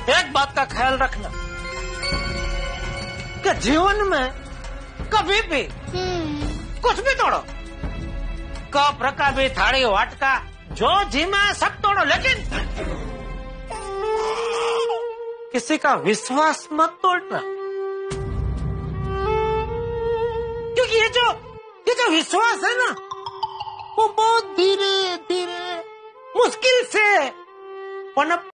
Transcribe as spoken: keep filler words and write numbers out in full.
एक बात का ख्याल रखना कि जीवन में कभी भी कुछ भी तोड़ो, कप रकाबी थाली वाटका जो जीमा सब तोड़ो, लेकिन किसी का विश्वास मत तोड़ना, क्योंकि ये जो ये जो विश्वास है ना वो बहुत धीरे धीरे मुश्किल से पनप